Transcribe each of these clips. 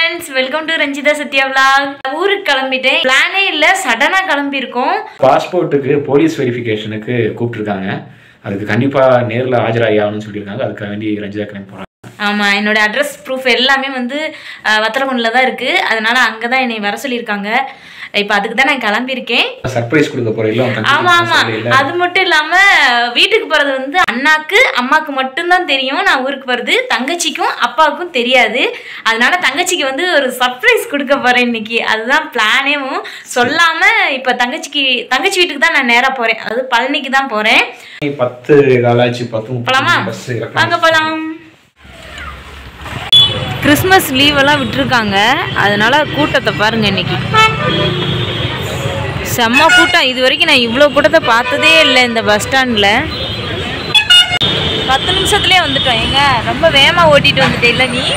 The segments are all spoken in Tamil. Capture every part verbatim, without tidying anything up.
friends, welcome to Ranjitha Satya vlog. ஊருக்கு கிளம்பிட்டேன். பிளானே இல்ல, சடனா கிளம்பி இருக்கோம். பாஸ்போர்ட்டுக்கு போலீஸ் வெரிஃபிகேஷனுக்கு கூப்பிட்டுருக்காங்க. அதுக்கு கண்டிப்பா நேர்ல ஆஜராகணும்னு சொல்லியிருக்காங்க. அதுக்கு வேண்டி ரஞ்சிதா கிளம்பி போறாங்க. ஆமா, என்னோட அட்ரஸ் ப்ரூஃப் எல்லாமே வந்து வத்தலகுண்டுல தான் இருக்கு. அதனால அங்கதான் என்னை வர சொல்லியிருக்காங்க. இப்ப அதுக்கு தான் நான் கிளம்பி இருக்கேன். சர்ப்ரைஸ் கொடுக்க போறேன். ஆமா ஆமா, அது மட்டும் இல்லாம வீட்டுக்கு போறது வந்து அண்ணாக்கு அம்மாக்கு மட்டும்தான் தெரியும். நான் ஊருக்கு போறது தங்கச்சிக்கும் அப்பாவுக்கும் தெரியாது. அதனால தங்கச்சிக்கு வந்து ஒரு சர்ப்ரைஸ் கொடுக்க போறேன் இன்னைக்கு. அதுதான் பிளானேவும். சொல்லாம இப்ப தங்கச்சிக்கு தங்கச்சி வீட்டுக்கு தான் நான் நேரா போறேன். அதாவது பழனிக்கு தான் போறேன். பத்து காலாச்சு பத்து போலாமா? வாங்க போலாம். கிறிஸ்மஸ் லீவ் எல்லாம் விட்டுருக்காங்க. அதனால கூட்டத்தை பாருங்க, இன்னைக்கு செம்ம கூட்டம். இது வரைக்கும் நான் இவ்வளோ கூட்டத்தை பார்த்ததே இல்லை இந்த பஸ் ஸ்டாண்டில். பத்து நிமிஷத்துலேயே வந்துட்டோம். எங்க ரொம்ப வேகமாக ஓட்டிகிட்டு வந்துட்டே இல்லை நீ?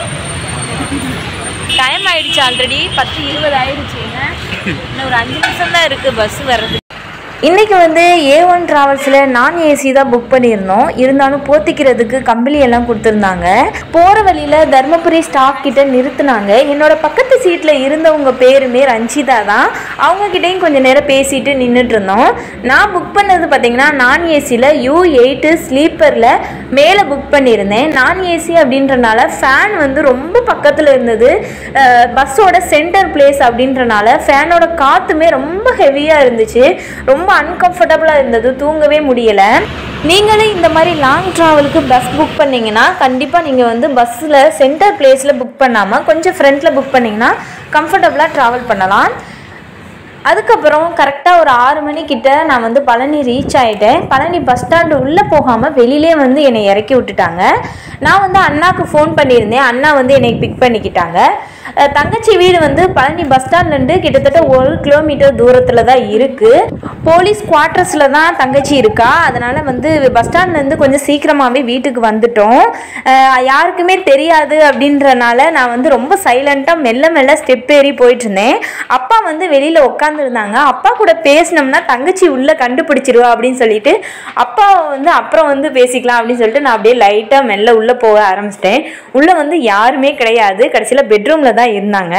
டைம் ஆயிடுச்சு, ஆல்ரெடி பத்து இருபது ஆயிடுச்சுங்க. இன்னும் ஒரு அஞ்சு நிமிஷம் தான் இருக்குது பஸ் வர்றது. இன்றைக்கி வந்து ஏ ஒன் ட்ராவல்ஸில் நான் ஏசி தான் புக் பண்ணியிருந்தோம். இருந்தாலும் போத்திக்கிறதுக்கு கம்பளி எல்லாம் கொடுத்துருந்தாங்க. போகிற வழியில் தர்மபுரி ஸ்டாப் கிட்ட நிறுத்தினாங்க. என்னோட பக்கத்து சீட்டில் இருந்தவங்க பேருமே ரஞ்சிதா தான். அவங்கக்கிட்டையும் கொஞ்சம் நேரம் பேசிட்டு நின்றுட்டு இருந்தோம். நான் புக் பண்ணது பார்த்திங்கன்னா நான் ஏசியில் யூ எயிட்டு ஸ்லீப்பரில் மேலே புக் பண்ணியிருந்தேன். நான் ஏசி அப்படின்றனால ஃபேன் வந்து ரொம்ப பக்கத்தில் இருந்தது. பஸ்ஸோட சென்டர் பிளேஸ் அப்படின்றனால ஃபேனோட காற்றுமே ரொம்ப ஹெவியாக இருந்துச்சு. ரொம்ப அன்கம்ஃபர்டபுளாக இருந்தது, தூங்கவே முடியலை. நீங்களும் இந்த மாதிரி லாங் ட்ராவலுக்கு பஸ் புக் பண்ணிங்கன்னா கண்டிப்பாக நீங்கள் வந்து பஸ்ஸில் சென்டர் பிளேஸில் புக் பண்ணாமல் கொஞ்சம் ஃப்ரண்ட்டில் புக் பண்ணிங்கன்னா கம்ஃபர்டபுளாக ட்ராவல் பண்ணலாம். அதுக்கப்புறம் கரெக்டாக ஒரு ஆறு மணிக்கிட்ட நான் வந்து பழனி ரீச் ஆகிட்டேன். பழனி பஸ் ஸ்டாண்டு உள்ளே போகாமல் வெளியிலே வந்து என்னை இறக்கி விட்டுட்டாங்க. நான் வந்து அண்ணாவுக்கு ஃபோன் பண்ணியிருந்தேன். அண்ணா வந்து என்னை பிக் பண்ணிக்கிட்டாங்க. தங்கச்சி வீடு வந்து பழனி பஸ் ஸ்டாண்ட்லேருந்து கிட்டத்தட்ட ஒரு கிலோமீட்டர் தூரத்தில் தான் இருக்குது. போலீஸ் குவார்ட்டர்ஸில் தான் தங்கச்சி இருக்கா. அதனால் வந்து பஸ் ஸ்டாண்ட்லேருந்து கொஞ்சம் சீக்கிரமாகவே வீட்டுக்கு வந்துட்டோம். யாருக்குமே தெரியாது அப்படின்றனால நான் வந்து ரொம்ப சைலண்ட்டாக மெல்ல மெல்ல ஸ்டெப் ஏறி போயிட்டுருந்தேன். அப்பா வந்து வெளியில் உட்காந்துருந்தாங்க. அப்பா கூட பேசினோம்னா தங்கச்சி உள்ளே கண்டுபிடிச்சிருவா அப்படின்னு சொல்லிட்டு அப்பா வந்து அப்புறம் வந்து பேசிக்கலாம் அப்படின்னு சொல்லிட்டு நான் அப்படியே லைட்டாக மெல்ல உள்ளே போக ஆரம்பிச்சிட்டேன். உள்ளே வந்து யாருமே கிடையாது. கடைசியில் பெட்ரூமில் தான் இருந்தாங்க.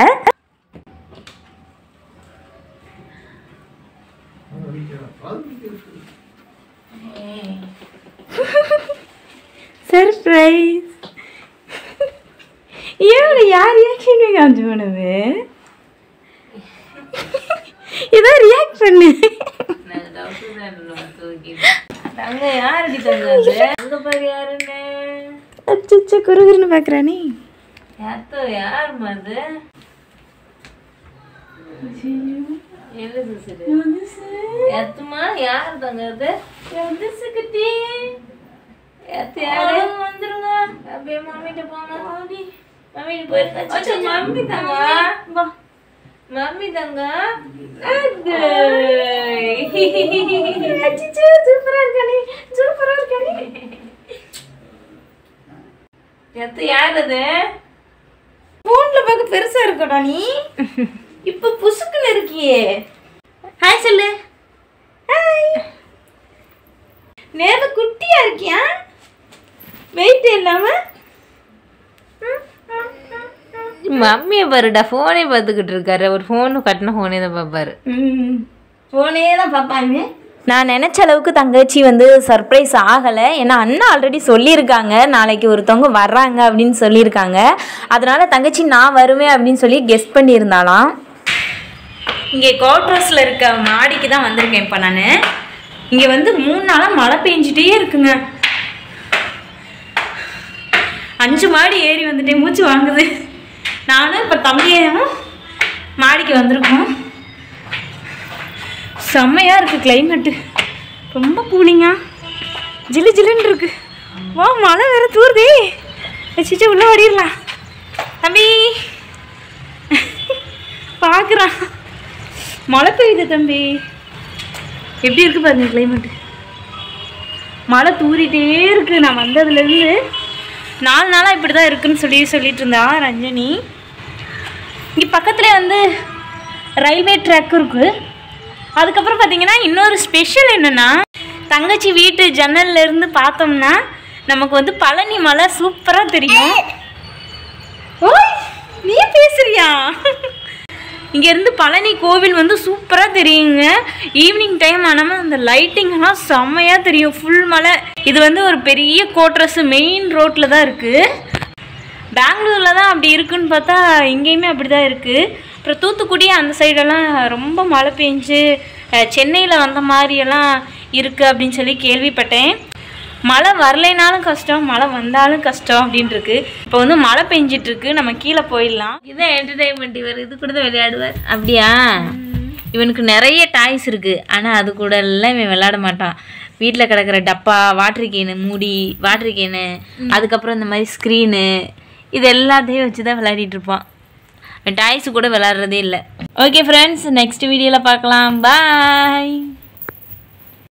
சர்ப்ரைஸ். ஏன் யார் ரியாக்ஷன் காமிச்சு பண்ணுது? ஏதோ ரியாக்ட் பண்ணு. தங்க யாரடி தங்க? அங்க பாரு யாருன்னு. அச்சச்ச குறுகுறுன்னு பாக்குறானே. யாத்தோ யார் மது? என்ன சுசுது? யாத்துமா யார் தங்க அது? எது சுகுட்டி? யாத்து யாரு வந்துருங்க. அப்படியே மம்மிட்ட போங்க. மம்மி மம்மி போயிருக்கா. அச்சோ மம்மி தங்க. வா மம்மி தங்க. அது அச்சச்சோ சூப்பரா இருக்கானே, சூப்பரா இருக்கானே. யாத்து யார் அது? போன்ல பார்க்க பெருசா இருக்கடா நீ. இப்ப புசுக்குன்னு இருக்கியே. ஹாய் சொல்லு. ஹாய். நேர்ல குட்டியா இருக்கியா? வெயிட் இல்லாம. மம்மியை பாருடா, ஃபோனே பார்த்துக்கிட்டு இருக்காரு. ஒரு ஃபோனு கட்டின ஃபோனே தான் பார்ப்பாரு. ம் ஃபோனே தான் பார்ப்பாங்க. நான் நினச்ச அளவுக்கு தங்கச்சி வந்து சர்ப்ரைஸ் ஆகலை. ஏன்னா அண்ணா ஆல்ரெடி சொல்லியிருக்காங்க நாளைக்கு ஒருத்தவங்க வர்றாங்க அப்படின்னு சொல்லியிருக்காங்க. அதனால் தங்கச்சி நான் வருவேன் அப்படின்னு சொல்லி கெஸ் பண்ணியிருந்தாலாம். இங்கே குவார்ட்டர்ஸில் இருக்க மாடிக்கு தான் வந்திருக்கேன் இப்போ நான். இங்கே வந்து மூணு நாளாக மழை பெஞ்சிட்டே இருக்குங்க. அஞ்சு மாடி ஏறி வந்துட்டேன், மூச்சு வாங்குது. நானும் இப்போ தம்பியும் மாடிக்கு வந்திருக்கோம். செம்மையாக இருக்குது கிளைமேட்டு, ரொம்ப கூலிங்கா ஜில்லு ஜில்லுன்னு இருக்குது. வா மழை வேறு தூருதே. வச்சுட்டு உள்ளே ஓடிடலாம். தம்பி பார்க்குறான், மழை பெய்யுது தம்பி. எப்படி இருக்குது பாருங்க கிளைமேட்டு. மழை தூரிட்டே இருக்குது. நான் வந்ததுலேருந்து நாலு நாளாக இப்படி தான் இருக்குதுன்னு சொல்லி சொல்லிட்டு இருந்தா ரஞ்சனி. இங்கே பக்கத்தில் வந்து ரயில்வே ட்ராக் இருக்குது. அதுக்கப்புறம் பார்த்தீங்கன்னா இன்னொரு ஸ்பெஷல் என்னென்னா, தங்கச்சி வீட்டு ஜன்னல்லேருந்து பார்த்தோம்னா நமக்கு வந்து பழனி மலை சூப்பராக தெரியும். ஓய் நீ பேசுறியா? இங்கேருந்து பழனி கோவில் வந்து சூப்பராக தெரியுங்க. ஈவினிங் டைம் ஆனால் அந்த லைட்டிங்லாம் செம்மையாக தெரியும். ஃபுல் மலை. இது வந்து ஒரு பெரிய கோட்ரஸ் மெயின் ரோட்டில் தான் இருக்குது. பெங்களூரில் தான் அப்படி இருக்குன்னு பார்த்தா இங்கேயுமே அப்படி தான் இருக்குது. அப்புறம் தூத்துக்குடி அந்த சைடெல்லாம் ரொம்ப மழை பெஞ்சு சென்னையில் வந்த மாதிரியெல்லாம் இருக்குது அப்படின்னு சொல்லி கேள்விப்பட்டேன். மழை வரலைனாலும் கஷ்டம், மழை வந்தாலும் கஷ்டம் அப்படின்ட்டுருக்கு. இப்போ வந்து மழை பெஞ்சிட்ருக்கு, நம்ம கீழே போயிடலாம். இதுதான் என்டர்டைன்மெண்ட். இவர் இது கூட தான் விளையாடுவார். அப்படியா? இவனுக்கு நிறைய டாய்ஸ் இருக்குது, ஆனால் அது கூட எல்லாம் இவன் விளையாட மாட்டான். வீட்டில் கிடக்கிற டப்பா, வாட்டர் கேனு மூடி, வாட்டர் கேனு, அதுக்கப்புறம் இந்த மாதிரி ஸ்க்ரீனு, இது எல்லாத்தையும் வச்சு தான் விளையாடிட்டு இருப்பான். டாய்ஸ் கூட விளையாடுறதே இல்லை. ஓகே ஃப்ரெண்ட்ஸ், நெக்ஸ்ட் வீடியோவில் பார்க்கலாம். பாய்.